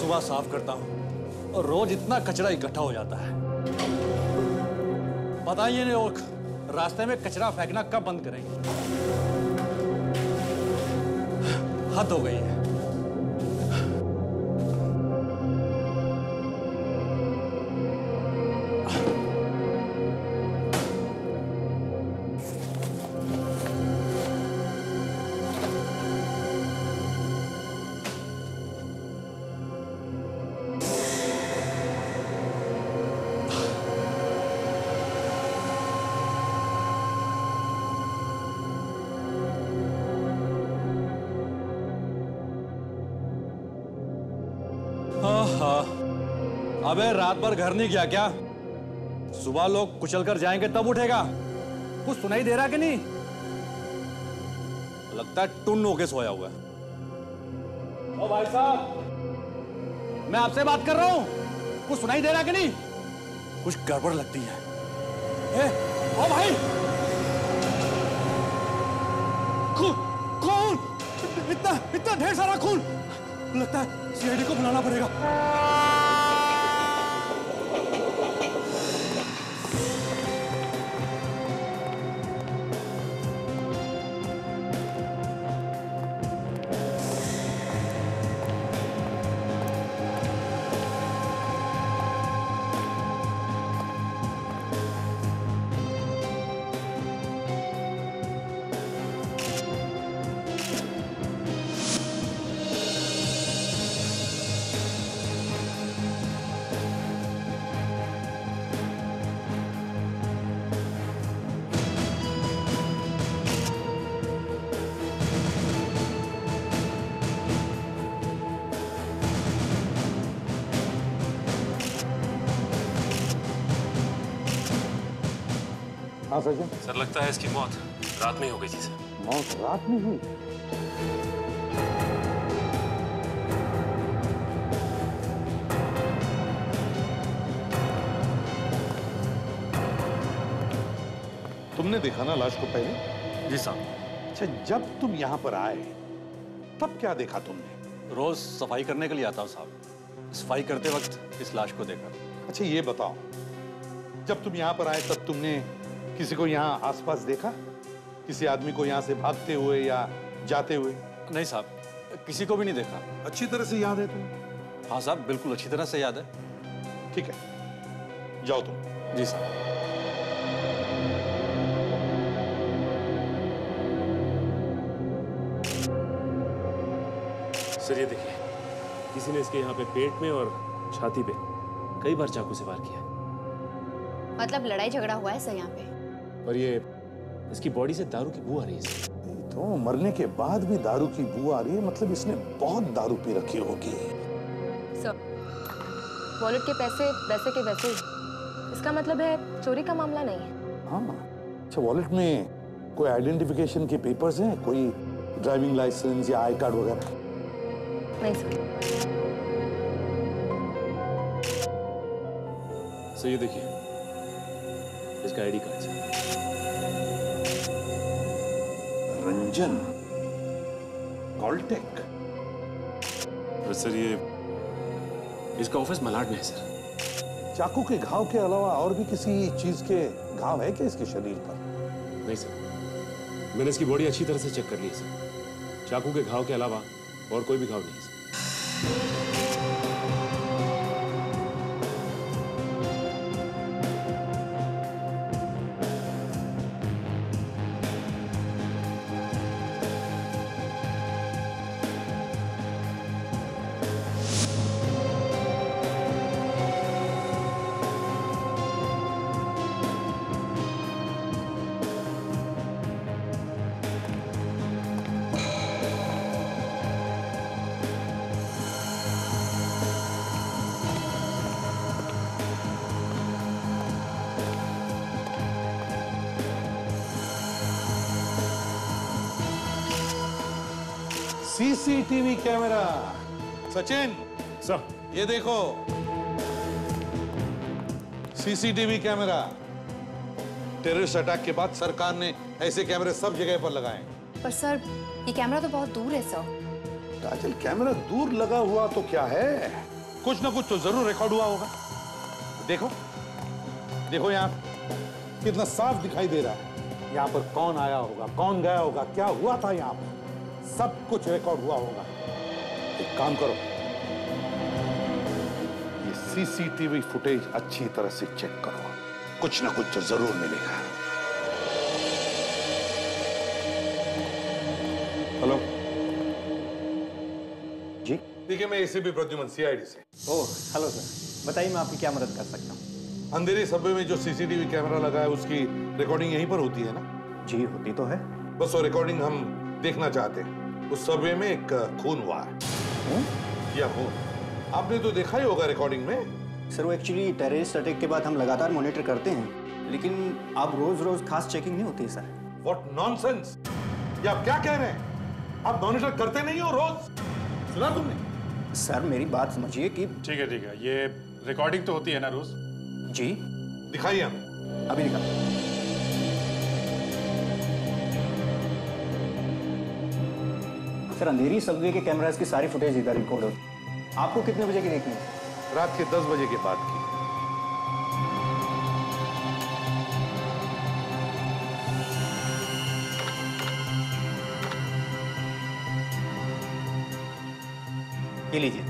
सुबह साफ करता हूँ और रोज इतना कचरा इकट्ठा हो जाता है। पता ही नहीं लोग रास्ते में कचरा फेंकना कब बंद करेंगे। हद हो गई है। अबे रात भर घर नहीं गया क्या? सुबह लोग कुचल कर जाएंगे तब उठेगा। कुछ सुनाई दे रहा कि नहीं? लगता है टुन्न होके सोया हुआ है। ओ भाई साहब, मैं आपसे बात कर रहा हूं। कुछ सुनाई दे रहा कि नहीं? कुछ गड़बड़ लगती है। ओ भाई, खून! इतना ढेर सारा खून! लगता है सीआईडी को बुलाना पड़ेगा। हाँ सचिन। सर लगता है इसकी मौत रात में ही हो गई थी सर। मौत रात में हुई? तुमने देखा ना लाश को पहले? जी साहब। अच्छा, जब तुम यहाँ पर आए तब क्या देखा तुमने? रोज सफाई करने के लिए आता हूँ साहब। सफाई करते वक्त इस लाश को देखा। अच्छा ये बताओ, जब तुम यहाँ पर आए तब तुमने किसी को यहाँ आसपास देखा? किसी आदमी को यहाँ से भागते हुए या जाते हुए? नहीं साहब, किसी को भी नहीं देखा। अच्छी तरह से याद है तुम्हें? हाँ साहब, बिल्कुल अच्छी तरह से याद है। ठीक है, जाओ तुम। जी साहब। सर ये देखिए, किसी ने इसके यहाँ पे पेट में और छाती पे कई बार चाकू से वार किया। मतलब लड़ाई झगड़ा हुआ है सर यहाँ पे? और ये इसकी बॉडी से दारू की बू आ रही है सर। तो मरने के बाद भी दारू की बू आ रही है, मतलब इसने बहुत दारू पी रखी होगी। सर, वॉलेट के पैसे वैसे के वैसे ही। इसका मतलब है चोरी का मामला नहीं है। हाँ, अच्छा वॉलेट में कोई आइडेंटिफिकेशन के पेपर्स हैं? कोई ड्राइविंग लाइसेंस या आई कार्ड वगैरह? नहीं सर। सर ये देखिए, इसका आईडी कार्ड है। रंजन कॉलटेक। सर ये इसका ऑफिस मलाड में है सर। चाकू के घाव के अलावा और भी किसी चीज के घाव है क्या इसके शरीर पर? नहीं सर, मैंने इसकी बॉडी अच्छी तरह से चेक कर ली है सर। चाकू के घाव के अलावा और कोई भी घाव नहीं है sir. CCTV camera. Sachin sir, ये देखो, सीसीटीवी कैमरा। टेररिस्ट अटैक के बाद सरकार ने ऐसे कैमरे सब जगह पर लगाए। पर सर, ये कैमरा तो बहुत दूर है सर। काजल, कैमरा दूर लगा हुआ तो क्या है, कुछ ना कुछ तो जरूर रिकॉर्ड हुआ होगा। देखो देखो, यहाँ कितना साफ दिखाई दे रहा है। यहाँ पर कौन आया होगा, कौन गया होगा, क्या हुआ था यहाँ पर, सब कुछ रिकॉर्ड हुआ होगा। एक काम करो, ये सीसीटीवी फुटेज अच्छी तरह से चेक करो, कुछ ना कुछ तो जरूर मिलेगा। हेलो जी। ठीक है, मैं एसीपी प्रद्युमन, सीआईडी से। ओह हेलो सर, बताइए मैं आपकी क्या मदद कर सकता हूँ। अंधेरी सबवे में जो सीसीटीवी कैमरा लगा है उसकी रिकॉर्डिंग यहीं पर होती है ना? जी होती तो है। बस वो रिकॉर्डिंग हम देखना चाहते हैं। उस सबवे में एक खून हुआ है। या खून आपने तो देखा ही होगा रिकॉर्डिंग में। सर वो एक्चुअली टेररिस्ट अटैक के बाद हम लगातार मॉनिटर करते हैं, लेकिन आप रोज रोज खास चेकिंग नहीं होती है सर। What nonsense! ये आप क्या कह रहे हैं? आप मॉनिटर करते नहीं हो रोज? सुना तुमने? सर मेरी बात समझिए कि ठीक है, ये रिकॉर्डिंग तो होती है ना रोज? जी। दिखाइए हमें। अभी दिखा। सर अंधेरी सबवे के कैमरास की सारी फुटेज इधर रिकॉर्ड होती। आपको कितने बजे की देखनी है? रात के 10 बजे के बाद की। ये लीजिए।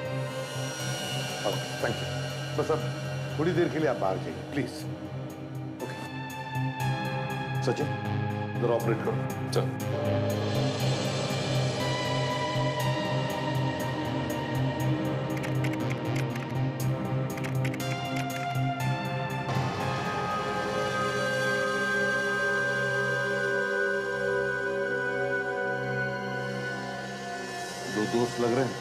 Thank you. बस अब थोड़ी देर के लिए आप बाहर जाइए प्लीज। ओके सचिन, इधर ऑपरेट करो। चल। दो दोस्त लग रहे हैं।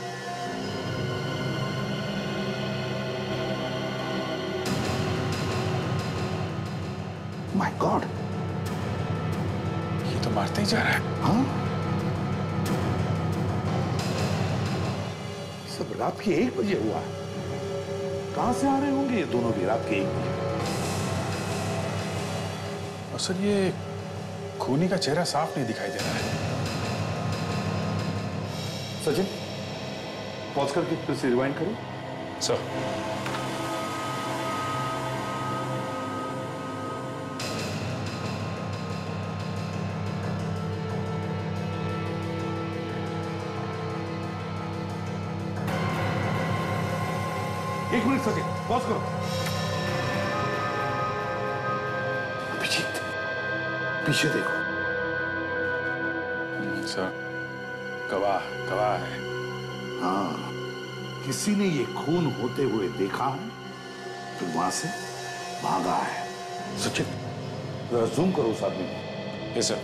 माय गॉड, ये तो मारते ही जा रहा है। हाँ? सब रात के 1 बजे हुआ है। कहां से आ रहे होंगे ये दोनों भी रात के 1 बजे? और सर ये खूनी का चेहरा साफ नहीं दिखाई दे रहा है। सचिन, पॉज करके फिर से रिवाइंड करो। सर एक मिनट सचिन, पॉज करो। अभिजीत, पीछे देखो। सर गवाह है। हाँ, किसी ने ये खून होते हुए देखा है, फिर वहां से भागा है। सचिन, जरा जूम करो उस आदमी को। Yes sir.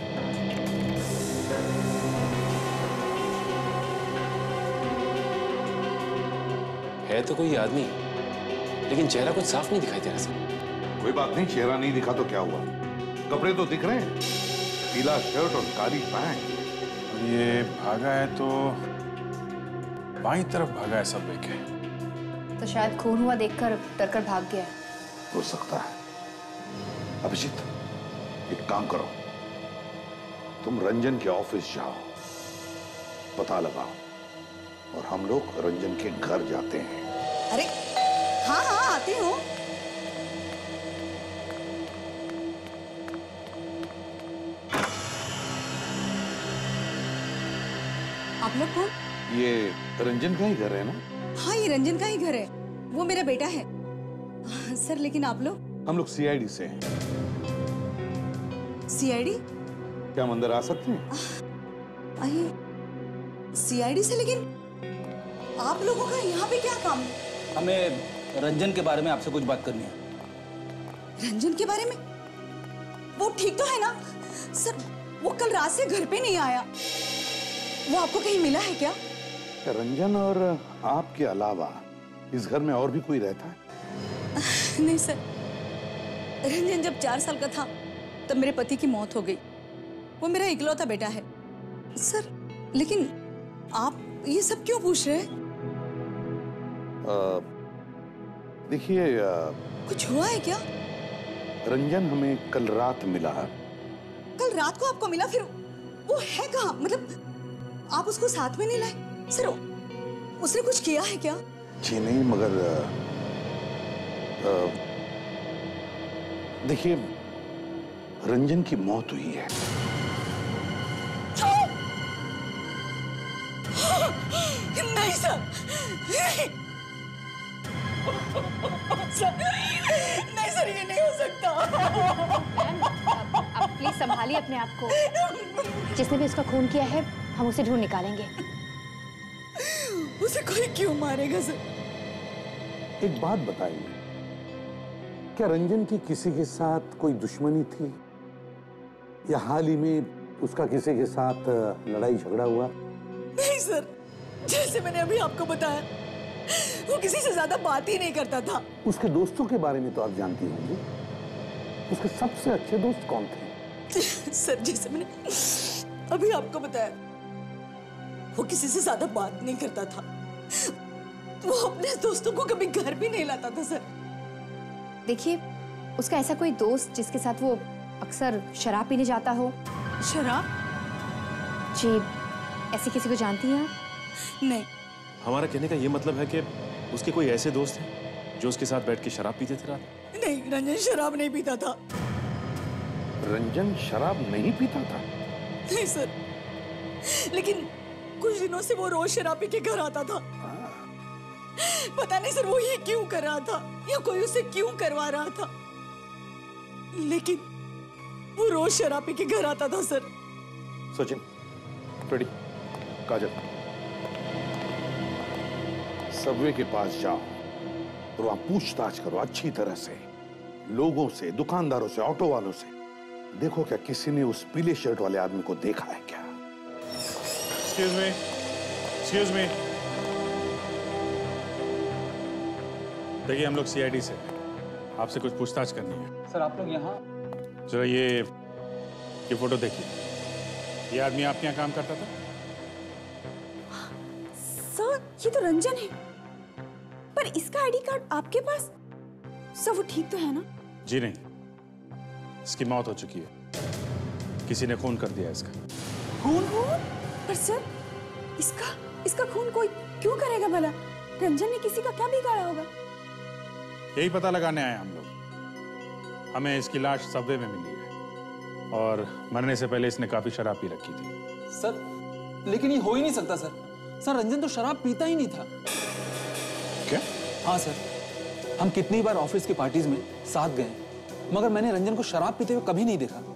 है तो कोई आदमी, लेकिन चेहरा कुछ साफ नहीं दिखाई दे रहा सर। कोई बात नहीं, चेहरा नहीं दिखा तो क्या हुआ, कपड़े तो दिख रहे हैं, पीला शर्ट और काली पैंट। ये भागा है तो बाईं तरफ भागा है सबवे के। तो शायद खून हुआ देखकर डरकर भाग गया है। हो सकता है। अभिजीत, एक काम करो, तुम रंजन के ऑफिस जाओ, पता लगाओ और हम लोग रंजन के घर जाते हैं। अरे हाँ हाँ आती हूँ। आप लोग कौन? ये रंजन का ही घर है ना? हाँ ये रंजन का ही घर है, वो मेरा बेटा है। सर लेकिन आप लोग? हम लोग सीआईडी से हैं। सीआईडी? क्या हम अंदर आ सकते हैं? सीआईडी से? लेकिन आप लोगों का यहाँ पे क्या काम? हमें रंजन के बारे में आपसे कुछ बात करनी है। रंजन के बारे में? वो ठीक तो है ना? सर वो कल रात से घर पे नहीं आया, वो आपको कहीं मिला है क्या? रंजन और आपके अलावा इस घर में और भी कोई रहता है? नहीं सर, रंजन जब 4 साल का था तब मेरे पति की मौत हो गई। वो मेरा इकलौता बेटा है। सर लेकिन आप ये सब क्यों पूछ रहे हैं? देखिए, कुछ हुआ है क्या? रंजन हमें कल रात मिला। कल रात को आपको मिला? फिर वो है कहाँ? मतलब आप उसको साथ में नहीं लाए? सर उसने कुछ किया है क्या? जी नहीं, मगर देखिए, रंजन की मौत हुई है। नहीं सर, नहीं सर, ये नहीं हो सकता। आप प्लीज संभालिए अपने आप को। जिसने भी उसका खून किया है हम उसे ढूंढ निकालेंगे। उसे कोई क्यों मारेगा सर? एक बात बताइए, क्या रंजन की किसी के साथ कोई दुश्मनी थी, या हाल ही में उसका किसी के साथ लड़ाई झगड़ा हुआ? नहीं सर, जैसे मैंने अभी आपको बताया, वो किसी से ज्यादा बात ही नहीं करता था। उसके दोस्तों के बारे में तो आप जानती होंगी। उसके सबसे अच्छे दोस्त कौन थे? सर, जैसे मैंने अभी आपको बताया, वो किसी से ज्यादा बात नहीं करता था। वो अपने दोस्तों को कभी घर भी नहीं लाता था सर। देखिए, उसका ऐसा कोई दोस्त जिसके साथ वो अक्सर शराब पीने जाता हो? शराब? जी, ऐसी किसी को जानती हैं आप? नहीं। हमारा कहने का ये मतलब है कि उसके कोई ऐसे दोस्त हैं जो उसके साथ बैठ के शराब पीते थे रात? नहीं, रंजन शराब नहीं पीता था। रंजन शराब नहीं पीता था? नहीं सर, लेकिन कुछ दिनों से वो रोज शराब पी के घर आता था। पता नहीं सर वो ये क्यों कर रहा था, या कोई उसे क्यों करवा रहा था, लेकिन वो रोज शराब पी के घर आता था sir. Sachin, Freddy, Kajal, subway के पास जाओ और वहां पूछताछ करो अच्छी तरह से, लोगों से, दुकानदारों से, ऑटो वालों से। देखो क्या किसी ने उस पीले शर्ट वाले आदमी को देखा है क्या? Excuse me. देखिए, हम लोग सीआईडी से हैं। आपसे कुछ पूछताछ करनी है। सर, आप लोग यहाँ? जरा ये फोटो देखिए। ये आदमी आपके यहाँ काम करता था? सर, ये तो रंजन है, पर इसका आईडी कार्ड आपके पास? सर, वो ठीक तो है ना? जी नहीं, इसकी मौत हो चुकी है। किसी ने खून कर दिया इसका। खून? पर सर, इसका खून कोई क्यों करेगा भला? रंजन ने किसी का क्या बिगाड़ा होगा? यही पता लगाने आए हम लोग। हमें इसकी लाश सबवे में मिली है और मरने से पहले इसने काफी शराब पी रखी थी। सर, लेकिन ये हो ही नहीं सकता सर। सर, रंजन तो शराब पीता ही नहीं था। क्या? हाँ सर, हम कितनी बार ऑफिस की पार्टीज में साथ गए, मगर मैंने रंजन को शराब पीते हुए कभी नहीं देखा।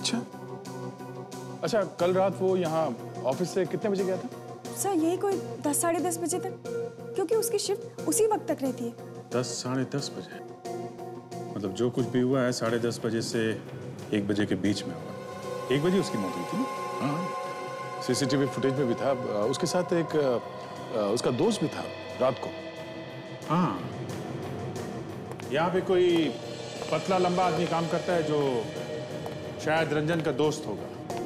अच्छा, कल रात वो यहाँ ऑफिस से कितने बजे गया था? सर, यही कोई 10 साढ़े 10 बजे तक, क्योंकि उसकी शिफ्ट उसी वक्त तक रहती है। 10 साढ़े 10 बजे? मतलब जो कुछ भी हुआ है 10:30 बजे से 1 बजे के बीच में हुआ। 1 बजे उसकी मौत हुई थी ना? हाँ, सीसीटीवी फुटेज में भी था। उसके साथ एक उसका दोस्त भी था रात को। हाँ, यहाँ पे कोई पतला लंबा आदमी काम करता है जो शायद रंजन का दोस्त होगा।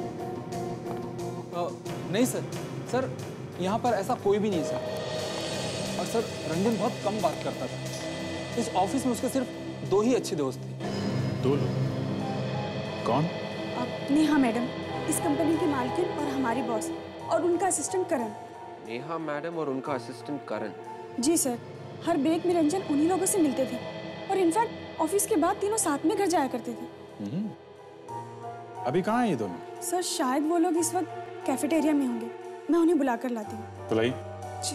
नहीं सर, सर यहाँ पर ऐसा कोई भी नहीं सर। और सर, रंजन बहुत कम बात करता था। इस ऑफिस में उसके सिर्फ 2 ही अच्छे दोस्त थे। 2 लोग? कौन? नेहा मैडम, इस कंपनी की मालकिन और हमारी बॉस, और उनका असिस्टेंट करण। नेहा मैडम और उनका असिस्टेंट करण? जी सर, हर ब्रेक में रंजन उन्हीं लोगों से मिलते थे, और इनफैक्ट ऑफिस के बाद तीनों साथ में घर जाया करते थे। अभी कहाँ हैं ये दोनों? सर, शायद वो लोग इस वक्त कैफेटेरिया में होंगे। मैं उन्हें बुला कर लाती हूँ। बुलाइए। जी।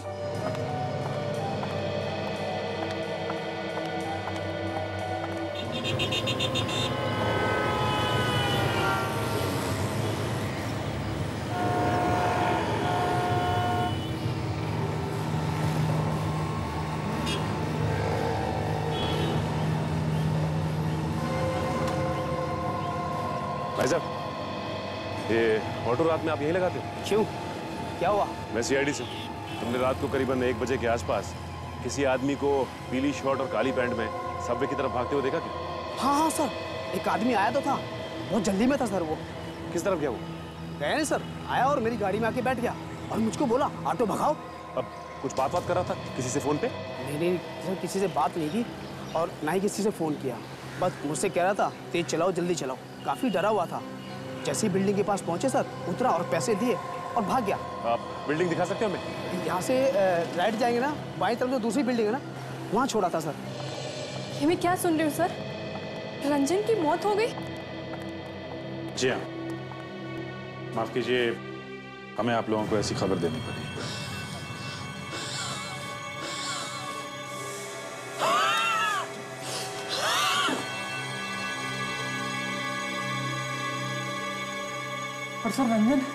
भाई साहब, ये ऑटो रात में आप यहीं लगाते हो? क्यों, क्या हुआ? मैं सीआईडी से। तुमने रात को करीबन 1 बजे के आसपास किसी आदमी को पीली शर्ट और काली पैंट में सबवे की तरफ भागते हुए देखा क्या? हाँ सर, एक आदमी आया तो था, बहुत जल्दी में था सर। वो किस तरफ गया वो? गया नहीं सर, आया और मेरी गाड़ी में आके बैठ गया और मुझको बोला ऑटो भगाओ। अब कुछ बात कर रहा था किसी से फोन पे? नहीं सर, किसी से बात नहीं की और ना ही किसी से फोन किया। बस मुझसे कह रहा था तेज चलाओ, जल्दी चलाओ। काफी डरा हुआ था। जैसे ही बिल्डिंग के पास पहुंचे सर, उतरा और पैसे दिए और भाग गया। बिल्डिंग दिखा सकते हो हमें? यहाँ से राइट जाएंगे ना, बाईं तरफ जो दूसरी बिल्डिंग है ना, वहाँ छोड़ा था सर। ये मैं क्या सुन रही हूँ सर? रंजन की मौत हो गई? जी हाँ, माफ कीजिए, हमें आप लोगों को ऐसी खबर देनी पड़ी। पर सर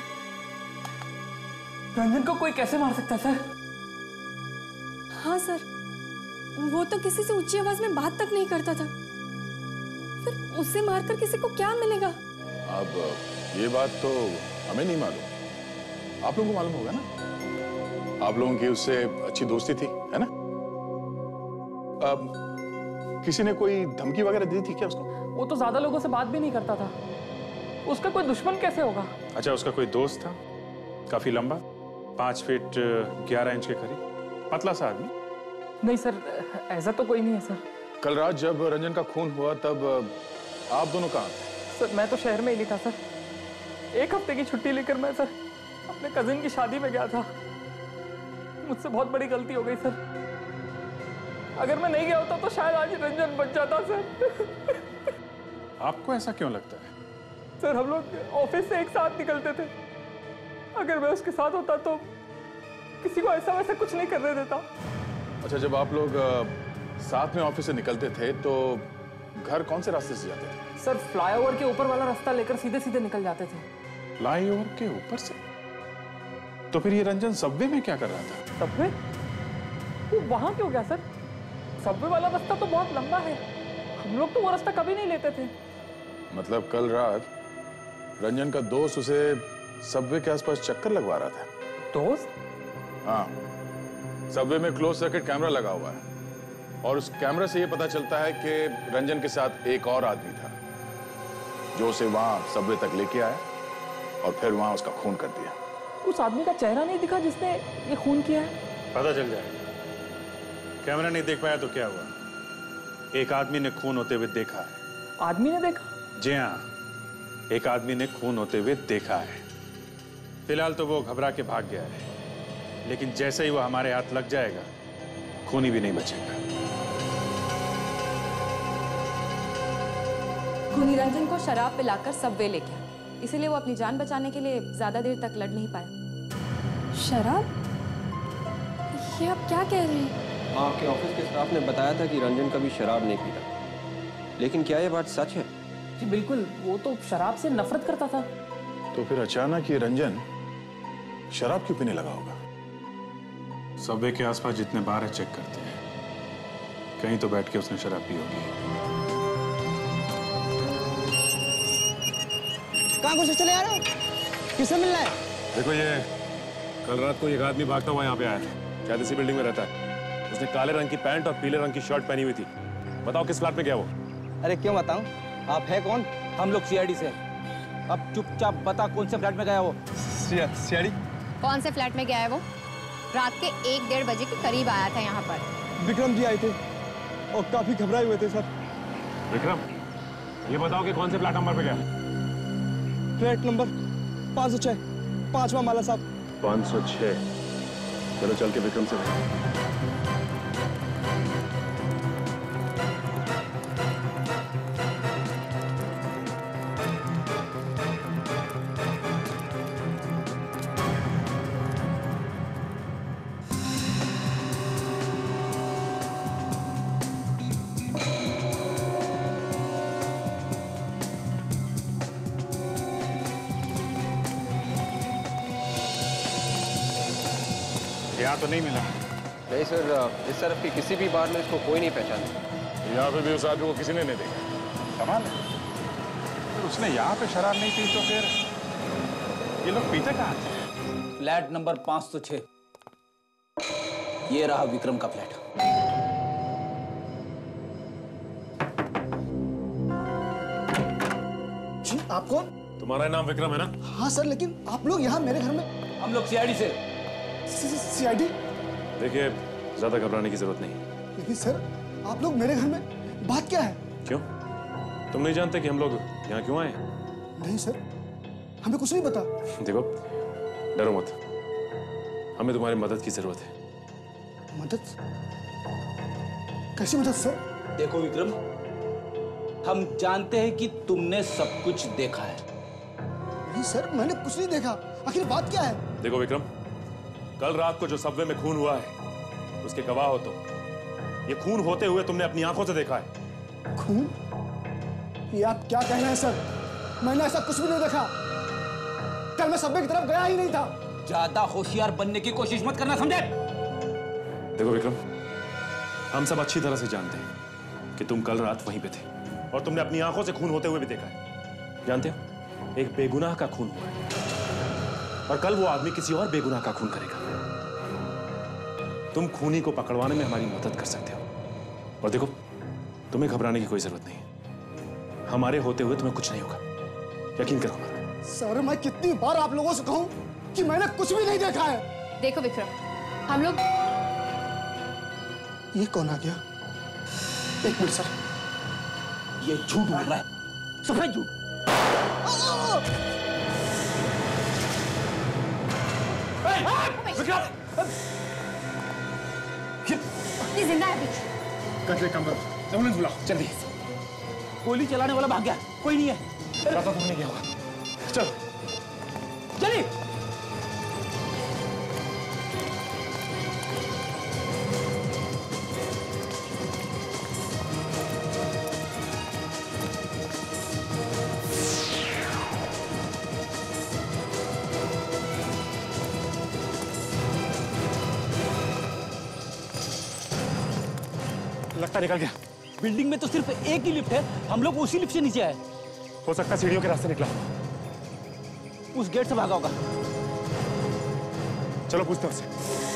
रंजन को कोई कैसे मार सकता है सर? हाँ सर, वो तो किसी से ऊंची आवाज में बात तक नहीं करता था, फिर उसे मारकर किसी को क्या मिलेगा? अब ये बात तो हमें नहीं मालूम, आप लोगों को मालूम होगा ना, आप लोगों की उससे अच्छी दोस्ती थी, है ना? अब किसी ने कोई धमकी वगैरह दी थी क्या उसको? वो तो ज्यादा लोगों से बात भी नहीं करता था, उसका कोई दुश्मन कैसे होगा? अच्छा, उसका कोई दोस्त था, काफी लंबा, 5 फीट 11 इंच के करीब, पतला सा आदमी? नहीं सर, ऐसा तो कोई नहीं है सर। कल रात जब रंजन का खून हुआ तब आप दोनों कहाँ थे? सर मैं तो शहर में ही नहीं था सर, 1 हफ्ते की छुट्टी लेकर मैं सर अपने कजिन की शादी में गया था। मुझसे बहुत बड़ी गलती हो गई सर, अगर मैं नहीं गया होता तो शायद आज रंजन बच जाता सर। आपको ऐसा क्यों लगता है? सर हम लोग ऑफिस से एक साथ निकलते थे, अगर मैं उसके साथ होता तो किसी को ऐसा वैसा कुछ नहीं करने देता। अच्छा, जब आप लोग साथ में ऑफिस से निकलते थे तो घर कौन से रास्ते से जाते थे? सर फ्लाईओवर के ऊपर वाला रास्ता लेकर सीधे सीधे निकल जाते थे। फ्लाईओवर के ऊपर से? तो फिर ये रंजन सबवे में क्या कर रहा था? सबवे? वो वहां क्यों गया सर? सबवे वाला रास्ता तो बहुत लंबा है, हम लोग तो वो रास्ता कभी नहीं लेते थे। मतलब कल रात रंजन का दोस्त उसे सबवे के आसपास चक्कर लगवा रहा था? दोस्त? हाँ, सबवे में क्लोज सर्किट कैमरा लगा हुआ है और उस कैमरा से ये पता चलता है कि रंजन के साथ एक और आदमी था जो उसे वहां सबवे तक लेके आया और फिर वहां उसका खून कर दिया। उस आदमी का चेहरा नहीं दिखा जिसने ये खून किया है? पता चल जाएगा। कैमरा नहीं देख पाया तो क्या हुआ, एक आदमी ने खून होते हुए देखा है। आदमी ने देखा? जी हाँ, एक आदमी ने खून होते हुए देखा है। फिलहाल तो वो घबरा के भाग गया है, लेकिन जैसे ही वो हमारे हाथ लग जाएगा खूनी भी नहीं बचेगा। खूनी रंजन को शराब पिलाकर सबवे ले गया, इसीलिए वो अपनी जान बचाने के लिए ज्यादा देर तक लड़ नहीं पाया। शराब? ये आप क्या कह रहे हैं? आपके ऑफिस के स्टाफ ने बताया था कि रंजन कभी शराब नहीं पीता, लेकिन क्या ये बात सच है? जी बिल्कुल, वो तो शराब से नफरत करता था। तो फिर अचानक ये रंजन शराब क्यों पीने लगा होगा? सबवे के आसपास जितने बार है चेक करते हैं, कहीं तो बैठ के उसने शराब पी होगी। कहाँ घुसे चले आ रहे हो? किससे मिलना है? देखो, ये कल रात को एक आदमी भागता हुआ यहाँ पे आया था, शायद इसी बिल्डिंग में रहता है। उसने काले रंग की पैंट और पीले रंग की शर्ट पहनी हुई थी। बताओ किस फ्लैट में गया वो? अरे क्यों बताऊं? आप है कौन? हम लोग सीआईडी से। अब चुपचाप बता कौन से फ्लैट में गया वो? सीआईडी? कौन से फ्लैट में गया है वो? रात के 1-1:30 बजे के करीब आया था यहाँ पर। विक्रम जी आए थे और काफी घबराए हुए थे सर। विक्रम, ये बताओ कि कौन से फ्लैट नंबर पे गया? फ्लैट नंबर 506, 5वां माला साहब। 506। चलो चल के विक्रम से यहाँ तो नहीं मिला। नहीं सर, इस तरफ की किसी भी बार में इसको कोई नहीं पहचाना। यहाँ पे भी उस आदमी को किसी ने नहीं देखा। कमाल है, फिर उसने यहाँ पे शराब नहीं पी तो फिर ये लोग पीते कहाँ थे? Flat number 506। ये रहा विक्रम का फ्लैट। जी आप कौन? तुम्हारा नाम विक्रम है ना? हाँ सर, लेकिन आप लोग यहाँ मेरे घर में? हम लोग सीआईडी से। सीआईडी? देखिए, ज्यादा घबराने की जरूरत नहीं। लेकिन सर, आप लोग मेरे घर में, बात क्या है? क्यों? तुम नहीं जानते कि हम लोग यहाँ क्यों आए? नहीं सर, हमें कुछ नहीं पता। देखो, डरो मत। हमें तुम्हारी मदद की जरूरत है। मदद? कैसी मदद सर? देखो विक्रम, हम जानते हैं कि तुमने सब कुछ देखा है। नहीं सर, मैंने कुछ नहीं देखा। आखिर बात क्या है? देखो विक्रम, कल रात को जो सबवे में खून हुआ है उसके गवाह हो तुम। ये खून होते हुए तुमने अपनी आंखों से देखा है। खून? ये आप क्या कह रहे हैं सर? मैंने ऐसा कुछ भी नहीं देखा। कल मैं सबवे की तरफ गया ही नहीं था। ज्यादा होशियार बनने की कोशिश मत करना, समझे? देखो विक्रम, हम सब अच्छी तरह से जानते हैं कि तुम कल रात वहीं पे थे और तुमने अपनी आंखों से खून होते हुए भी देखा है। जानते हो, एक बेगुनाह का खून हुआ है और कल वो आदमी किसी और बेगुनाह का खून करेगा। तुम खूनी को पकड़वाने में हमारी मदद कर सकते हो। और देखो, तुम्हें घबराने की कोई जरूरत नहीं है। हमारे होते हुए तुम्हें कुछ नहीं होगा, यकीन करो हमारा। सर, मैं कितनी बार आप लोगों से कहूं कि मैंने कुछ भी नहीं देखा है। देखो विक्रम, हम लोग। ये कौन आ गया? एक मिनट सर, ये झूठ बोल रहा है, सफेद झूठ। ये जिंदा है बीच। कचरे काम करो, एम्बुलेंस बुलाओ जल्दी। गोली चलाने वाला भाग गया, कोई नहीं है। पता तुमने क्या हुआ? चलो चलिए। लगता निकल गया। बिल्डिंग में तो सिर्फ एक ही लिफ्ट है, हम लोग उसी लिफ्ट से नीचे आए। हो सकता है सीढ़ियों के रास्ते निकला, उस गेट से भागा होगा। चलो पूछते हैं उससे।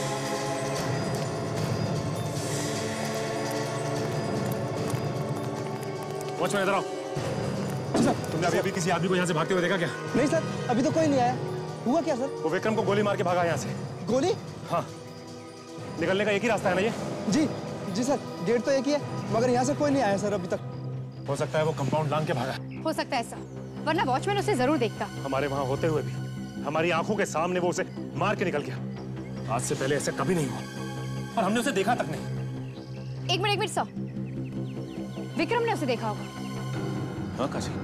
वॉचमैन इधर आओ। तुमने अभी किसी आदमी को यहाँ से भागते हुए देखा क्या? नहीं सर, अभी तो कोई नहीं आया। हुआ क्या सर? वो विक्रम को गोली मार के भागा यहाँ से। गोली? हाँ, निकलने का एक ही रास्ता है ना ये? जी सर, गेट तो एक ही है, मगर यहाँ से कोई नहीं आया सर अभी तक। हो सकता है वो कंपाउंड लांग के भागा। हो सकता है ऐसा, वरना वॉचमैन उसे जरूर देखता। हमारे वहां होते हुए भी हमारी आंखों के सामने वो उसे मार के निकल गया। आज से पहले ऐसा कभी नहीं हुआ और हमने उसे देखा तक नहीं। एक मिनट सर, विक्रम ने उसे देखा होगा। हाँ काजल,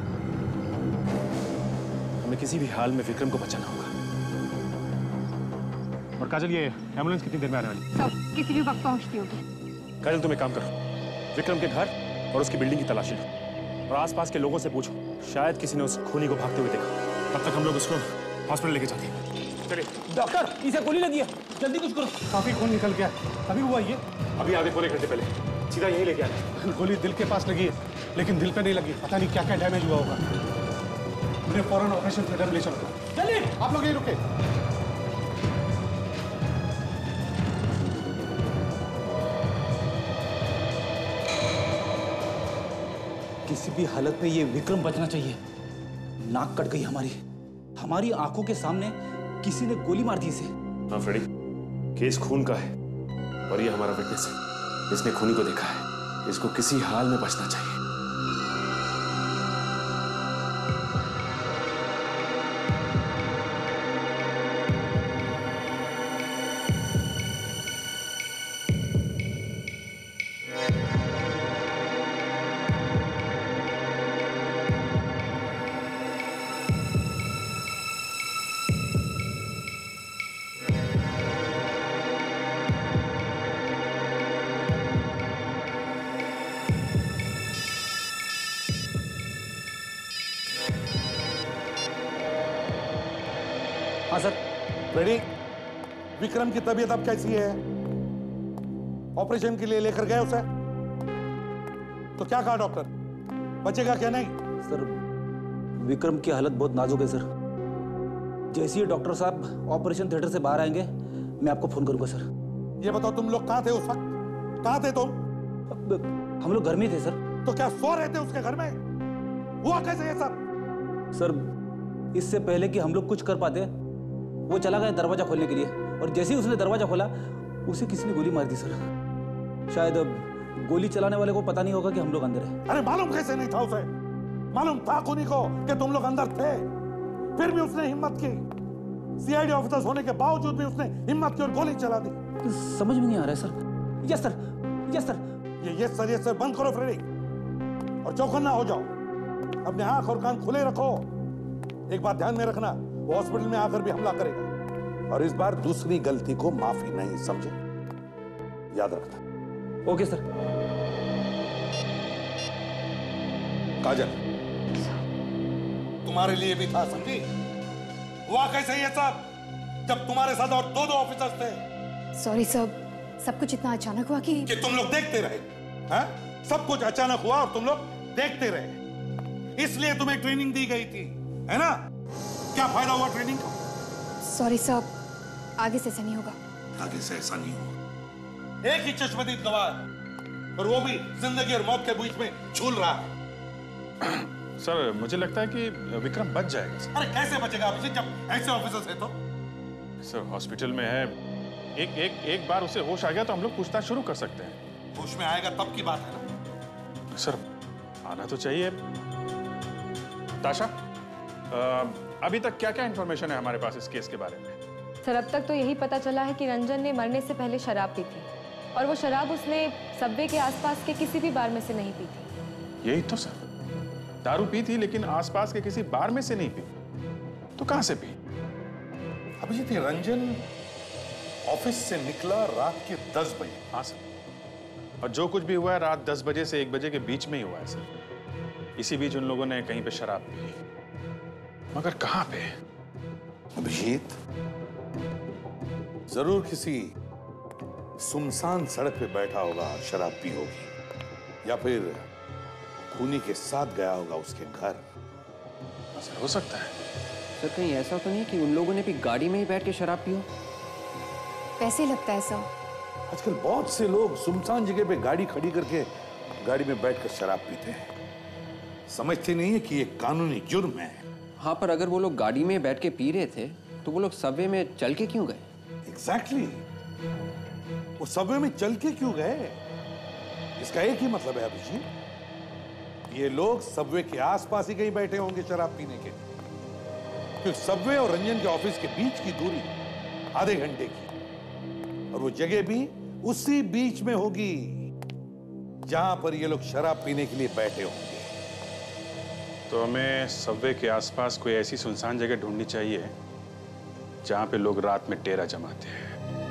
हमें किसी भी हाल में विक्रम को बचाना होगा। और काजल, ये एम्बुलेंस कितनी देर में आने वाली? सब किसी भी वक्त पहुंचती होगी। काजल, तुम एक काम करो, विक्रम के घर और उसकी बिल्डिंग की तलाशी लो और आसपास के लोगों से पूछो, शायद किसी ने उस खूनी को भागते हुए देखा। तब तक हम लोग उसको हॉस्पिटल लेके जाते हैं। चलिए। डॉक्टर, इसे गोली लगी है, जल्दी कुछ करो। काफी खून निकल गया। अभी हुआ ये? अभी आधे पौने घंटे पहले, सीधा यहीं लेके आए। गोली दिल के पास लगी है, लेकिन दिल पे नहीं लगी। पता नहीं क्या क्या डैमेज हुआ होगा। मुझे फौरन ऑपरेशन थिएटर ले चलो। जल्दी। आप लोग यहीं रुके। किसी भी हालत में ये विक्रम बचना चाहिए। नाक कट गई हमारी आंखों के सामने किसी ने गोली मार दी इसे। हाँ फ्रेडी, केस खून का है और ये हमारा विटनेस है। इसने खूनी को देखा है, इसको किसी हाल में बचना चाहिए। हाँ सर। फ्रेडी, विक्रम की तबीयत अब कैसी है? ऑपरेशन के लिए लेकर गए उसे? तो क्या कहा डॉक्टर, बचेगा क्या नहीं? सर, विक्रम की हालत बहुत नाजुक है सर। जैसे ही डॉक्टर साहब ऑपरेशन थिएटर से बाहर आएंगे, मैं आपको फोन करूंगा सर। ये बताओ, तुम लोग कहाँ थे उस वक्त? कहाँ थे तुम? हम लोग घर में थे सर। तो क्या सो रहे थे उसके घर में? हुआ कैसे ये सब? सर, इससे पहले कि हम लोग कुछ कर पाते, वो चला गया दरवाजा खोलने के लिए, और जैसे ही उसने दरवाजा खोला, उसे किसी ने गोली मार दी सर। शायद अब गोली चलाने वाले को पता नहीं होगा कि हम लोग अंदर हैं। अरे मालूम कैसे नहीं था उसे? मालूम था खूनी को कि तुम लोग अंदर थे, फिर भी उसने हिम्मत की सीआईडी ऑफिसर होने के बावजूद भी उसने हिम्मत की और गोली चला दी। समझ में नहीं आ रहा है sir. Yes sir, yes sir. ये यस सर बंद करो फ्रेडी, और चौकन्ना हो जाओ। अपने आंख और कान खुले रखो। एक बात ध्यान में रखना, वो हॉस्पिटल में आकर भी हमला करेगा, और इस बार दूसरी गलती को माफी नहीं, समझे? याद रखना। Okay sir. काजल, तुम्हारे लिए भी था, समझी? हुआ कैसे ये सब जब तुम्हारे साथ और दो ऑफिसर्स थे? सॉरी सर, सब कुछ इतना अचानक हुआ कि तुम लोग देखते रहे। हाँ? सब कुछ अचानक हुआ और तुम लोग देखते रहे, इसलिए तुम्हें ट्रेनिंग दी गई थी, है ना? क्या फायदा हुआ ट्रेनिंग का? सॉरी सर, आगे से ऐसा नहीं होगा। आगे से ऐसा नहीं होगा। एक ही चश्मदीद गवाह है, और वो भी जिंदगी और मौत के बीच में झूल रहा है। सर, मुझे लगता है कि विक्रम बच जाएगा सर। अरे कैसे बचेगा अभिजीत, जब ऐसे ऑफिसर्स हैं तो? सर, हॉस्पिटल में है, एक बार उसे होश आ गया तो हम लोग पूछताछ शुरू कर सकते हैं। होश में आएगा तब की बात है ना? सर, आना तो चाहिए। ताशा, अभी तक क्या क्या इंफॉर्मेशन है हमारे पास इस केस के बारे में? सर, अब तक तो यही पता चला है कि रंजन ने मरने से पहले शराब पी थी, और वो शराब उसने सबवे के आसपास के किसी भी बार में से नहीं पी थी। यही तो सर, दारू पी थी लेकिन आसपास के किसी बार में से नहीं पी, तो कहां से पी? अभिजीत, रंजन ऑफिस से निकला रात के 10 बजे। हाँ सर, और जो कुछ भी हुआ है रात 10 बजे से 1 बजे के बीच में ही हुआ है सर। इसी बीच उन लोगों ने कहीं पे शराब पी, मगर कहां पे? अभिजीत, जरूर किसी सुनसान सड़क पे बैठा होगा, शराब पी होगी, या फिर खूनी के साथ गया होगा उसके घर। सर, हो सकता है। सर, कहीं ऐसा तो नहीं कि उन लोगों ने भी गाड़ी में ही बैठ के शराब पी हो? वैसे लगता है सर। आजकल बहुत से लोग सुनसान जगह पे गाड़ी खड़ी करके गाड़ी में बैठकर शराब पीते हैं। समझते नहीं है कि ये कानूनी जुर्म है। हाँ, पर अगर वो लोग गाड़ी में बैठ के पी रहे थे तो वो लोग सबवे में चल के क्यों गए? एग्जैक्टली, वो सबवे में चल के क्यों गए? इसका एक ही मतलब है अभिजीत, ये लोग सबवे के आसपास ही कहीं बैठे होंगे शराब पीने के, क्योंकि सबवे और रंजन के ऑफिस के बीच की दूरी आधे घंटे की, और वो जगह भी उसी बीच में होगी जहां पर ये लोग शराब पीने के लिए बैठे होंगे। तो हमें सबवे के आसपास कोई ऐसी सुनसान जगह ढूंढनी चाहिए जहां पे लोग रात में डेरा जमाते हैं।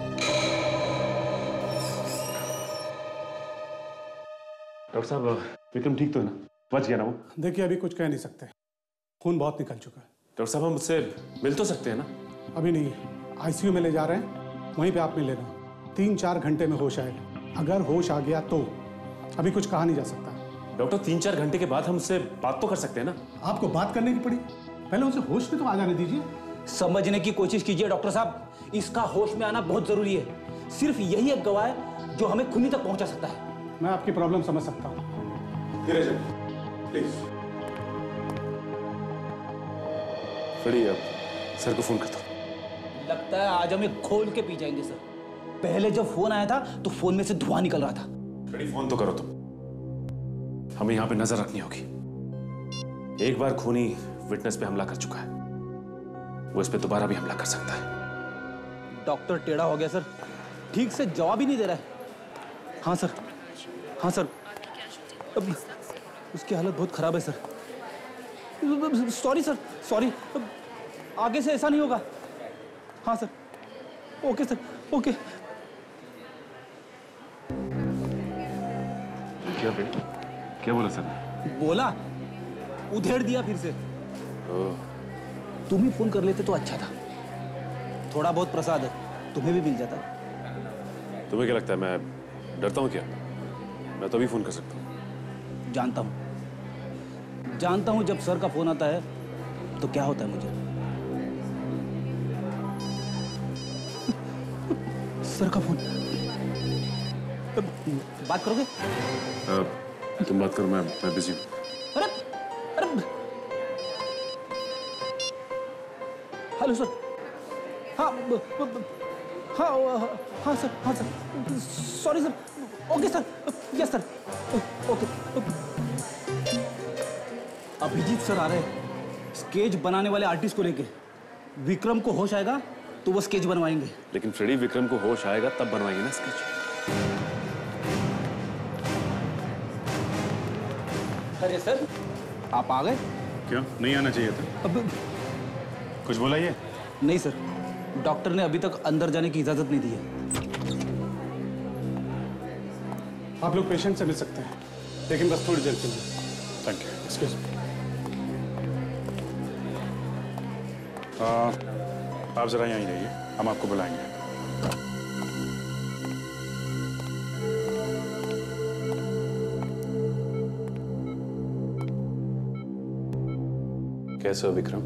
डॉक्टर साहब, विक्रम ठीक तो है ना? बच गया ना वो? देखिए, अभी कुछ कह नहीं सकते, खून बहुत निकल चुका है। डॉक्टर साहब, हम मुझसे मिल तो सकते हैं ना? अभी नहीं, आईसीयू में ले जा रहे हैं, वहीं पे आप मिल लेना। 3-4 घंटे में होश आएगा। अगर होश आ गया तो, अभी कुछ कहा नहीं जा सकता। डॉक्टर, 3-4 घंटे के बाद हम उससे बात तो कर सकते हैं ना? आपको बात करने की पड़ी, पहले उसे होश में तो आ जाने दीजिए। समझने की कोशिश कीजिए डॉक्टर साहब, इसका होश में आना बहुत जरूरी है। सिर्फ यही एक गवाह है जो हमें खूनी तक पहुंचा सकता है। मैं आपकी प्रॉब्लम समझ सकता हूँ। प्लीज। फ्रेडी, अब सर को फोन करता हूँ। लगता है आज हमें खोल के पी जाएंगे सर। पहले जब फोन आया था तो फोन में से धुआं निकल रहा था। फ्रेडी, फोन तो करो तुम। हमें यहाँ पे नजर रखनी होगी। एक बार खूनी विटनेस पे हमला कर चुका है, वो इस पे दोबारा भी हमला कर सकता है। डॉक्टर टेढ़ा हो गया सर, ठीक से जवाब ही नहीं दे रहा है। हाँ सर, हाँ सर, अब उसकी हालत बहुत खराब है सर। सॉरी सर, सॉरी, आगे से ऐसा नहीं होगा। हाँ सर, ओके सर, ओके। क्या बोला सर? बोला, उधेड़ दिया फिर से। तुम ही फोन कर लेते तो अच्छा था। थोड़ा बहुत प्रसाद है, तुम्हें भी मिल जाता। तुम्हें क्या लगता है मैं डरता हूँ क्या? मैं तो भी फोन कर सकता हूँ। जानता हूँ जब सर का फोन आता है तो क्या होता है मुझे। सर का फोन, बात करोगे? तुम बात करो, मैं बिजी हूँ। अरे अरे, हेलो सर। हाँ हाँ हाँ सर, हाँ sir, sorry sir, okay sir, yes sir, okay. Abhijeet sir आ रहे हैं, स्केच बनाने वाले आर्टिस्ट को लेके। विक्रम को होश आएगा तो वो स्केच बनवाएंगे। लेकिन फ्रेडी, विक्रम को होश आएगा तब बनवाएंगे ना स्केच। अरे सर, आप आ गए? क्यों नहीं आना चाहिए था? अब कुछ बोला ये? नहीं सर, डॉक्टर ने अभी तक अंदर जाने की इजाजत नहीं दी है। आप लोग पेशेंट से मिल सकते हैं, लेकिन बस थोड़ी देर के लिए। Thank you. Excuse me. आप जरा यहीं रहिए, हम आपको बुलाएंगे। कैसे हो विक्रम?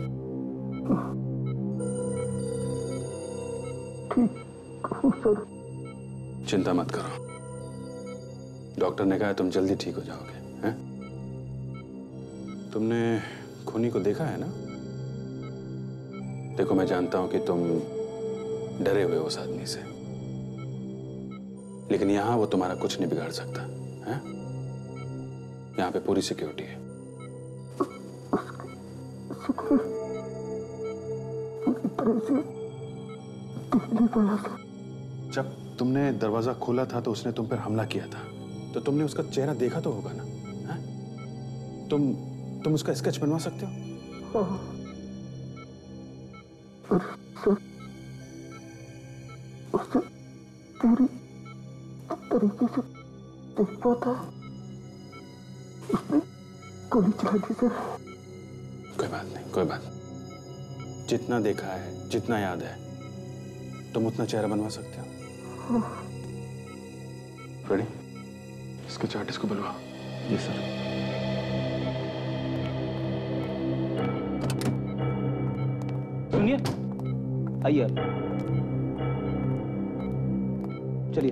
चिंता मत करो, डॉक्टर ने कहा तुम जल्दी ठीक हो जाओगे। हैं? तुमने खूनी को देखा है ना? देखो, मैं जानता हूं कि तुम डरे हुए हो उस आदमी से, लेकिन यहां वो तुम्हारा कुछ नहीं बिगाड़ सकता है। यहां पे पूरी सिक्योरिटी है। जब तुमने दरवाजा खोला था तो उसने तुम पर हमला किया था, तो तुमने उसका चेहरा देखा तो होगा ना? है? तुम उसका स्केच बनवा सकते हो? उसे पूरी तरीके से देखा था, उसने गोली चला दी सर। कोई बात नहीं, कोई बात नहीं। जितना देखा है, जितना याद है, तुम उतना चेहरा बनवा सकते हो। रेडी? इसके आर्टिस्ट को बुलवा। जी सर। सुनिए, आइए, चलिए।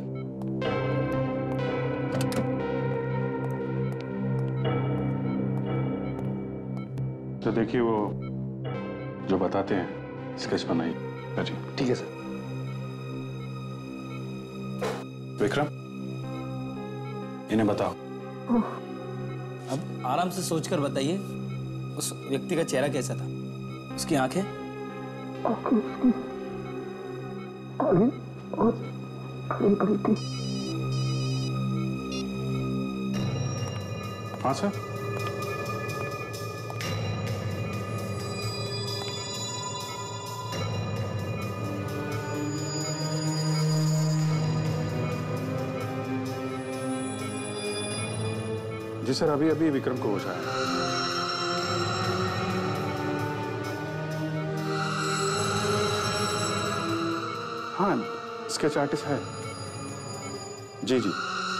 तो देखिए, वो जो बताते हैं स्केच बनाइए। जी ठीक है सर। विक्रम, इन्हें बताओ। अब आराम से सोचकर बताइए, उस व्यक्ति का चेहरा कैसा था? उसकी आंखें? आंखें उसकी काली और बड़ी थी। हाँ सर। जी सर, अभी अभी विक्रम को होश आया। हाँ, स्केच आर्टिस्ट है। जी जी।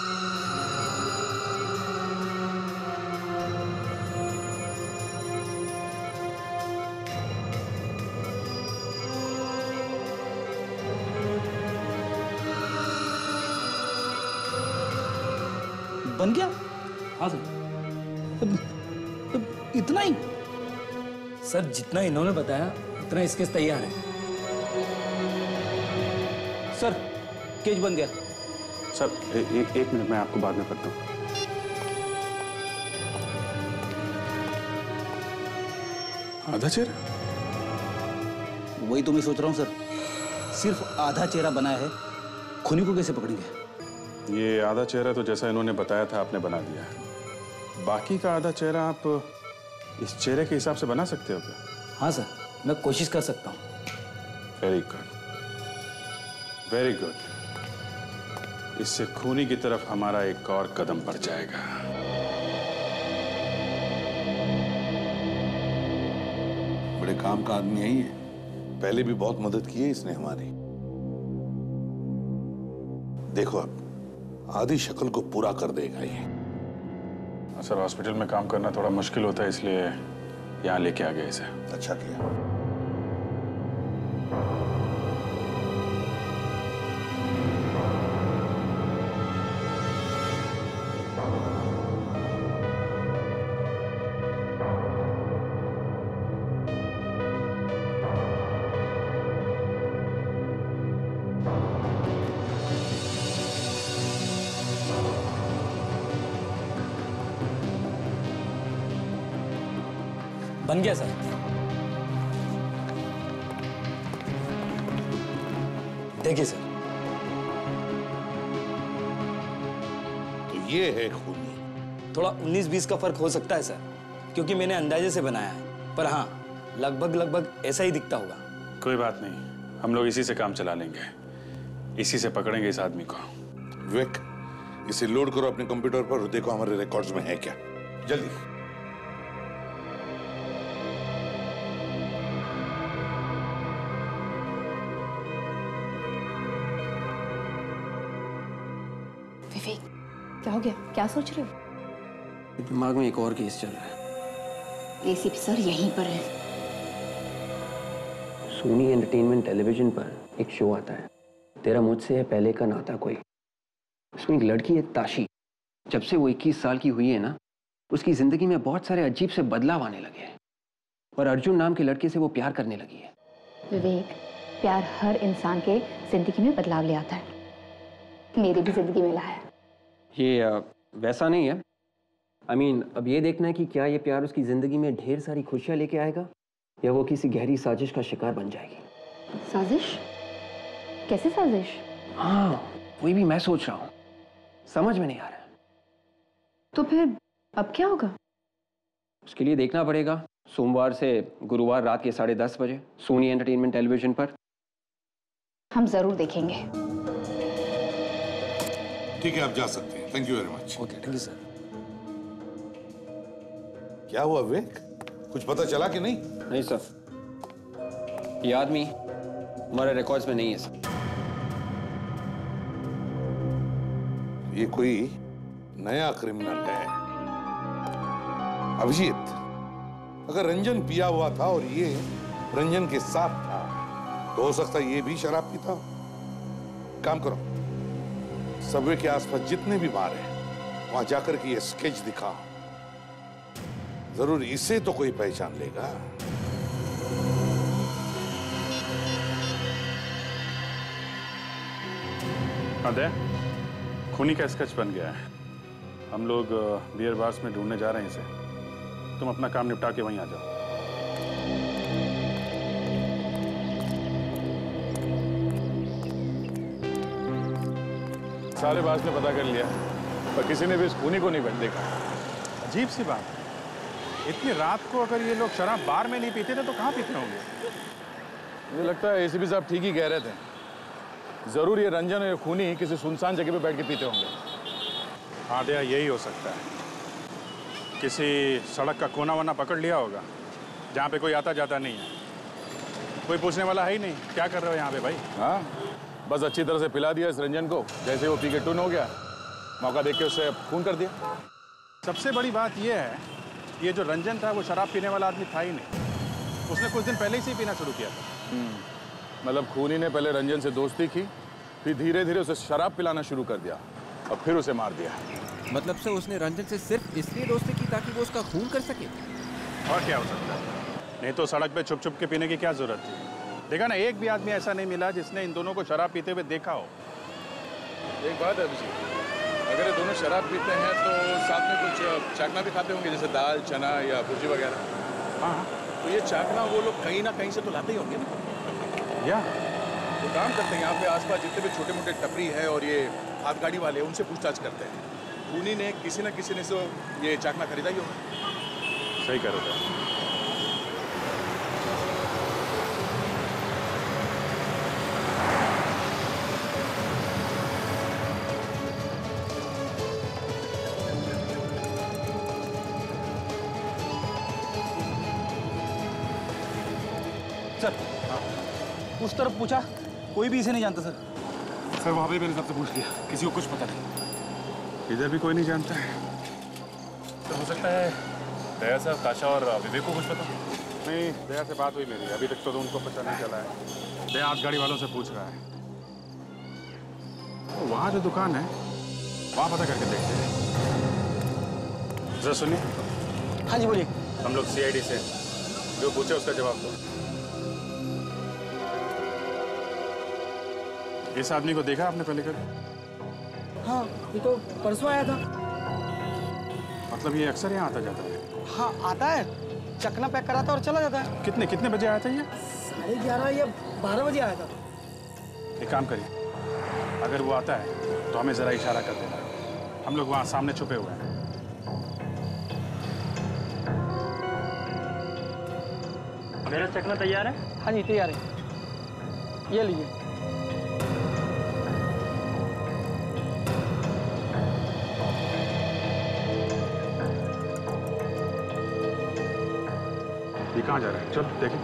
बन गया? हाँ सर। इतना ही? सर, जितना इन्होंने बताया उतना स्केच तैयार है। सर, स्केच बन गया। सर, एक मिनट, मैं आपको बाद में करता हूँ। आधा चेहरा? वही तो मैं सोच रहा हूँ सर, सिर्फ आधा चेहरा बनाया है, खूनी को कैसे पकड़ेंगे? ये आधा चेहरा तो जैसा इन्होंने बताया था आपने बना दिया है। बाकी का आधा चेहरा आप इस चेहरे के हिसाब से बना सकते हो क्या? हाँ सर, मैं कोशिश कर सकता हूँ। Very good, very good. इससे खूनी की तरफ हमारा एक और कदम बढ़ जाएगा। बड़े काम का आदमी है ये, पहले भी बहुत मदद की है इसने हमारी। देखो, अब आधी शक्ल को पूरा कर देगा ये। सर, हॉस्पिटल में काम करना थोड़ा मुश्किल होता है, इसलिए यहाँ लेके आ गए इसे। अच्छा किया। बन गया सर। देखिए सर, तो ये है खूनी। थोड़ा 19-20 का फर्क हो सकता है सर, क्योंकि मैंने अंदाजे से बनाया है, पर हाँ लगभग ऐसा ही दिखता होगा। कोई बात नहीं, हम लोग इसी से काम चला लेंगे, इसी से पकड़ेंगे इस आदमी को। विवेक, इसे लोड करो अपने कंप्यूटर पर और देखो हमारे रिकॉर्ड्स में है क्या, जल्दी। विवेक, क्या हो गया? क्या सोच रहे हो? दिमाग में एक और केस चल रहा है। एसीपी सर यहीं पर है। सोनी एंटरटेनमेंट टेलीविजन पर एक शो आता है, तेरा मुझसे है पहले का नाता कोई। उसमें एक लड़की है ताशी। जब से वो 21 साल की हुई है ना, उसकी जिंदगी में बहुत सारे अजीब से बदलाव आने लगे हैं और अर्जुन नाम के लड़के से वो प्यार करने लगी है। विवेक, प्यार हर इंसान के जिंदगी में बदलाव ले आता है। मेरी भी जिंदगी में लाया है। ये वैसा नहीं है। I mean, अब ये देखना है कि क्या ये प्यार उसकी जिंदगी में ढेर सारी खुशियां लेके आएगा या वो किसी गहरी साजिश का शिकार बन जाएगी। साजिश? कैसी साजिश? हाँ, वही भी मैं सोच रहा हूँ, समझ में नहीं आ रहा। तो फिर अब क्या होगा? उसके लिए देखना पड़ेगा सोमवार से गुरुवार रात के 10:30 बजे सोनी एंटरटेनमेंट टेलीविजन पर। हम जरूर देखेंगे। ठीक है, आप जा सकते हैं। Thank you very much. Okay, thank you sir. क्या हुआ विवेक, कुछ पता चला कि नहीं? नहीं सर, ये आदमी हमारे रिकॉर्ड्स में नहीं है सर। ये कोई नया क्रिमिनल है। अभिजीत, अगर रंजन पिया हुआ था और ये रंजन के साथ था तो हो सकता है ये भी शराब पीता हो। काम करो, सबवे के आसपास जितने भी बार हैं वहां जाकर के ये स्केच दिखाओ, जरूर इसे तो कोई पहचान लेगा। अदय, खूनी का स्केच बन गया है। हम लोग बियर बार्स में ढूंढने जा रहे हैं इसे। तुम अपना काम निपटा के वहीं आ जाओ। सारे बास ने पता कर लिया, पर किसी ने भी इस खूनी को नहीं देखा। अजीब सी बात है, इतनी रात को अगर ये लोग शराब बार में नहीं पीते थे तो कहाँ पीते होंगे? मुझे लगता है एसीपी साहब ठीक ही कह रहे थे। जरूर ये रंजन और ये खूनी किसी सुनसान जगह पे बैठ के पीते होंगे। हाँ दया, यही हो सकता है। किसी सड़क का कोना वना पकड़ लिया होगा जहाँ पे कोई आता जाता नहीं है, कोई पूछने वाला है ही नहीं। क्या कर रहे हो यहाँ पे भाई? हाँ, बस अच्छी तरह से पिला दिया इस रंजन को, जैसे वो पी के टून हो गया, मौका देख के उससे खून कर दिया। सबसे बड़ी बात यह है, ये जो रंजन था वो शराब पीने वाला आदमी था ही नहीं। उसने कुछ दिन पहले से ही पीना शुरू किया था। मतलब खूनी ने पहले रंजन से दोस्ती की, फिर धीरे धीरे उसे शराब पिलाना शुरू कर दिया और फिर उसे मार दिया। मतलब से उसने रंजन से सिर्फ इसलिए दोस्ती की ताकि वो उसका खून कर सके? और क्या हो सकता है? नहीं तो सड़क पे छुप छुप के पीने की क्या जरूरत थी? देखा ना, एक भी आदमी ऐसा नहीं मिला जिसने इन दोनों को शराब पीते हुए देखा हो। एक बात है अभिजीत, अगर ये दोनों शराब पीते हैं तो साथ में कुछ चाकना भी खाते होंगे, जैसे दाल, चना या भुर्जी वगैरह। हाँ, तो ये चाकना वो लोग कहीं ना कहीं से तो लाते ही होंगे ना। या तो काम करते हैं, यहाँ पे आसपास जितने भी छोटे मोटे टपरी है और ये हाथ गाड़ी वाले, उनसे पूछताछ करते हैं। खूनी ने किसी न किसी ने तो ये चाकना खरीदा ही होगा। सही कह रहे हो। सर, उस तरफ पूछा, कोई भी इसे नहीं जानता सर। सर वहाँ पे मैंने सबसे पूछ लिया, किसी को कुछ पता नहीं। इधर भी कोई नहीं जानता है। तो हो सकता है दया साहब, ताशा और विवेक को कुछ पता नहीं। दया से बात हुई मेरी, अभी तक तो उनको पता नहीं चला है। दया हाथ गाड़ी वालों से पूछ रहा है। तो वहाँ जो दुकान है वहाँ पता करके देखते हैं। जरा सुनिए। हाँ जी बोलिए। हम लोग CID से, जो पूछे उसका जवाब दो। इस आदमी को देखा आपने पहले कभी? हाँ, ये तो परसों आया था। मतलब ये अक्सर यहाँ आता जाता है? हाँ, आता है, चकना पैक कराता और चला जाता है। कितने बजे आया था ये? 11:30 या 12 बजे आया था। एक काम करिए, अगर वो आता है तो हमें जरा इशारा कर देना, हम लोग वहां सामने छुपे हुए हैं। मेरा चकना तैयार है? हाँ जी तैयार है, ये लीजिए। ये कहाँ जा रहा है? चल देखें।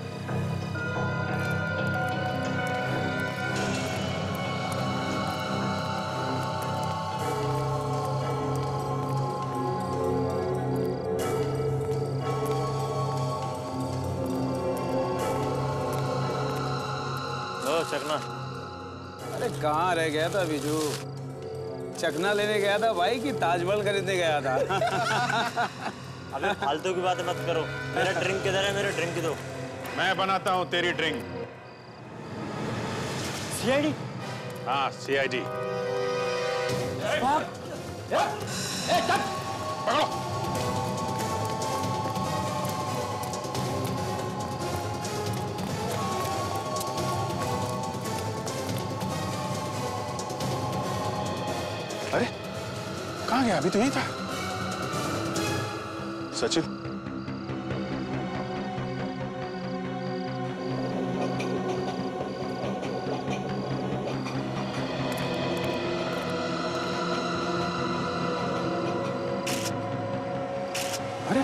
चकना। अरे कहाँ रह गया था बिजू? चकना लेने गया था भाई कि ताजमहल खरीदने गया था? अबे फालतू की बातें मत करो। मेरा ड्रिंक किधर है? मेरा ड्रिंक दो। मैं बनाता हूँ तेरी ड्रिंक। सीआईडी? हाँ सीआईडी। पकड़ो। अरे कहाँ गया? अभी तो यहीं था। सचिन, अरे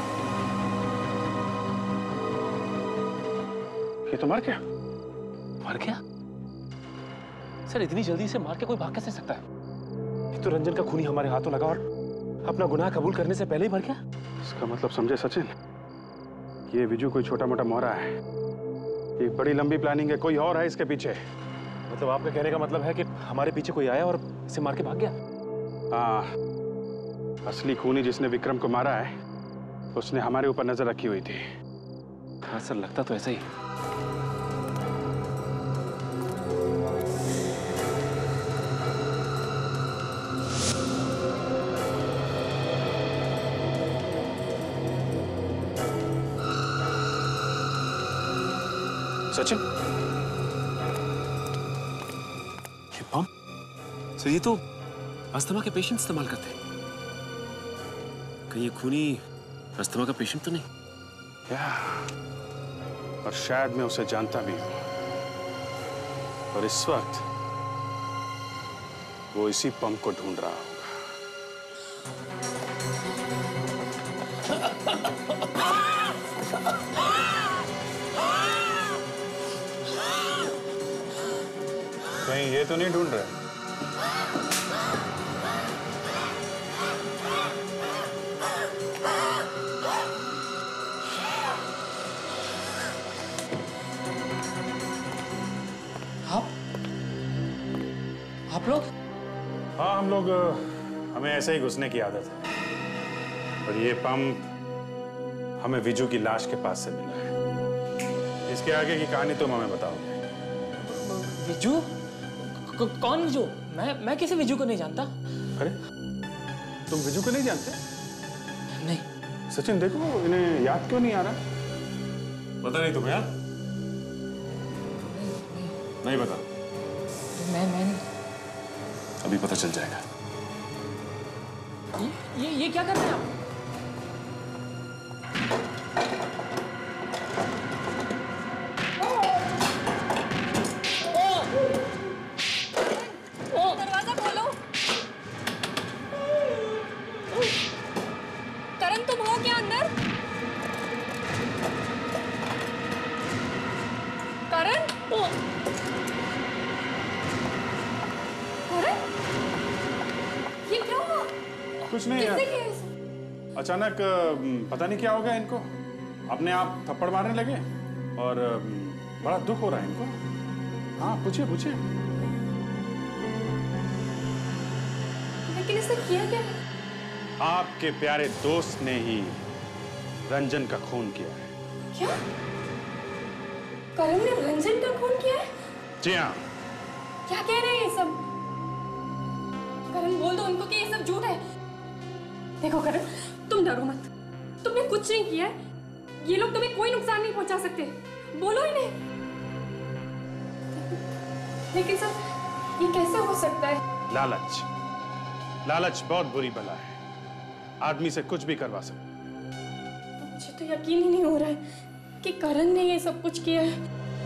ये तो मर गया। मर गया? सर इतनी जल्दी से मार के कोई भाग कैसे सकता है? ये तो रंजन का खूनी हमारे हाथों लगा और अपना गुनाह कबूल करने से पहले ही मर गया। इसका मतलब समझे सचिन, ये विजू कोई छोटा मोटा मोहरा है, एक बड़ी लंबी प्लानिंग है, कोई और है इसके पीछे। मतलब आपका कहने का मतलब है कि हमारे पीछे कोई आया और इसे मार के भाग गया? हाँ, असली खूनी जिसने विक्रम को मारा है उसने हमारे ऊपर नजर रखी हुई थी। हाँ सर, लगता तो ऐसा ही। सचिन, ये पंप? सर ये तो अस्थमा के पेशेंट इस्तेमाल करते हैं। कहीं ये खूनी अस्थमा का पेशेंट तो नहीं? और शायद मैं उसे जानता भी हूं, और इस वक्त वो इसी पंप को ढूंढ रहा होगा। कहीं ये तो नहीं ढूंढ रहे? आप लोग? हाँ हम लोग, हमें ऐसे ही घुसने की आदत है। और ये पंप हमें विजू की लाश के पास से मिला है। इसके आगे की कहानी तुम हमें बताओगे। विजू? कौन विजू? मैं किसी विजू को नहीं जानता। अरे तुम विजू को नहीं जानते? नहीं। सचिन देखो, इन्हें याद क्यों नहीं आ रहा? पता नहीं तुम्हें? यार नहीं पता? मैं नहीं। अभी पता चल जाएगा। ये क्या कर रहे हैं आप? दरवाजा खोलो। करण तुम हो क्या अंदर? करण? ये क्या हुआ? कुछ नहीं यार, अचानक पता नहीं क्या हो गया इनको, अपने आप थप्पड़ मारने लगे और बड़ा दुख हो रहा है इनको। हाँ पूछिए पूछिए। लेकिन इसने किया क्या? आपके प्यारे दोस्त ने ही रंजन का खून किया है। क्या? करण ने रंजन का खून किया है? जी हाँ। क्या कह रहे हैं ये सब? करण बोल दो उनको कि ये सब झूठ है। देखो करण, तुम डरो मत, तुमने कुछ नहीं किया है। ये लोग तुम्हें कोई नुकसान नहीं पहुंचा सकते, बोलो इन्हें। लेकिन सर ये कैसे हो सकता है? लालच, लालच बहुत बुरी बला है, आदमी से कुछ भी करवा सकता। मुझे तो यकीन ही नहीं हो रहा है कि करण ने ये सब कुछ किया है।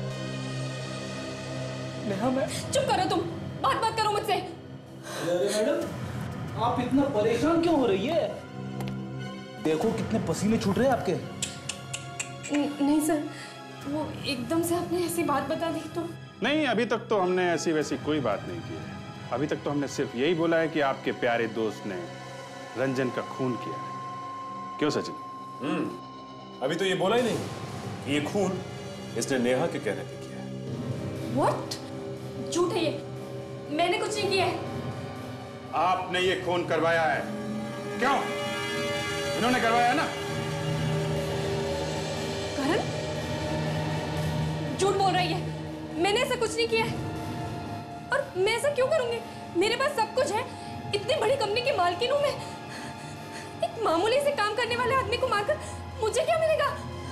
नेहा, मैं चुप करो तुम, बात बात करो मुझसे। अरे मैडम, आप इतना परेशान क्यों हो रही है? देखो कितने पसीने छूट रहे हैं आपके। नहीं सर, वो एकदम से आपने ऐसी बात बता दी तो। नहीं, अभी तक तो हमने ऐसी वैसी कोई बात नहीं की है। अभी तक तो हमने सिर्फ यही बोला है कि आपके प्यारे दोस्त ने रंजन का खून किया है। क्यों सचिन? अभी तो ये बोला ही नहीं कि ये खून इसने नेहा के कहने पे किया है। What? झूठ है ये, मैंने कुछ नहीं किया है। आपने ये खून करवाया है। क्यों? इन्होंने करवाया है ना? करण झूठ बोल रही है, मैंने ऐसा कुछ नहीं किया है। और मैं ऐसा क्यों करूंगी? मेरे पास सब कुछ है, इतनी बड़ी कंपनी की मालकिन हूं मैं। एक मामूली से काम करने वाले आदमी को मारकर मुझे क्या मिलेगा?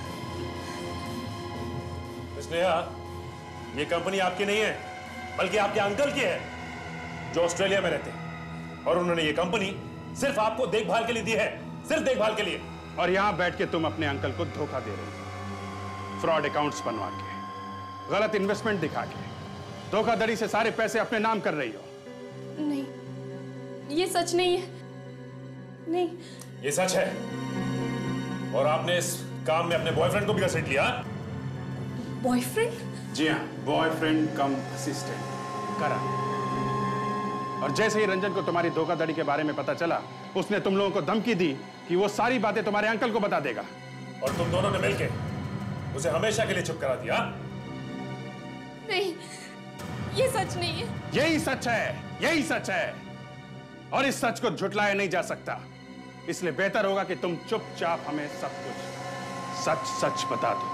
नेहा, ये कंपनी आपकी नहीं है, बल्कि आपके अंकल की है, जो ऑस्ट्रेलिया में रहते हैं। और उन्होंने ये कंपनी सिर्फ आपको देखभाल के लिए दी है, सिर्फ देखभाल के लिए। और यहां बैठ के तुम अपने अंकल को धोखा दे रही हो, फ्रॉड अकाउंट्स बनवा के, गलत इन्वेस्टमेंट दिखा के, धोखाधड़ी से सारे पैसे अपने नाम कर रही हो। नहीं, ये सच नहीं है। नहीं, ये सच है। और आपने इस काम में अपने बॉयफ्रेंड को भी घसीट लिया। बॉयफ्रेंड? जी हाँ, बॉयफ्रेंड कम असिस्टेंट करण। और जैसे ही रंजन को तुम्हारी धोखाधड़ी के बारे में पता चला, उसने तुम लोगों को धमकी दी कि वो सारी बातें तुम्हारे अंकल को बता देगा। और तुम दोनों ने मिलकर उसे हमेशा के लिए चुप करा दिया। नहीं, ये सच नहीं है। यही सच है, यही सच है। और इस सच को झुटलाया नहीं जा सकता। इसलिए बेहतर होगा कि तुम चुपचाप हमें सब कुछ सच सच बता दो।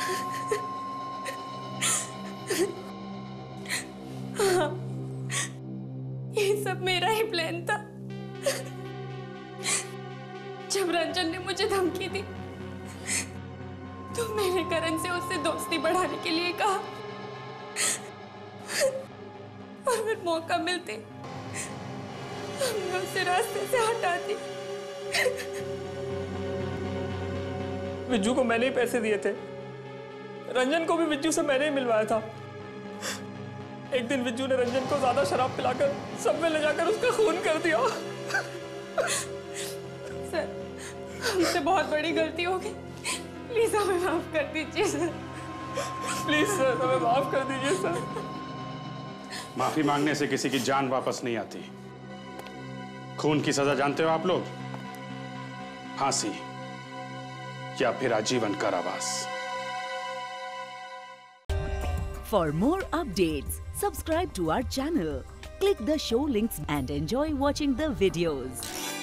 हाँ, ये सब मेरा ही प्लान था। जब रंजन ने मुझे धमकी दी, तो मैंने करण से उससे दोस्ती बढ़ाने के लिए कहा, और फिर मौका मिलते हमने उसे रास्ते से हटा दी। विज्जू को मैंने ही पैसे दिए थे, रंजन को भी विज्जू से मैंने ही मिलवाया था। एक दिन विज्जू ने रंजन को ज्यादा शराब पिलाकर सब में ले जाकर उसका खून कर दिया। सर, हमसे बहुत बड़ी गलती हो गई, प्लीज हमें माफ कर दीजिए सर। प्लीज सर, हमें माफ कर दीजिए सर। माफी मांगने से किसी की जान वापस नहीं आती। खून की सजा जानते हो आप लोग? फांसी या फिर आजीवन कारावास। For more updates, subscribe to our channel, click the show links and enjoy watching the videos.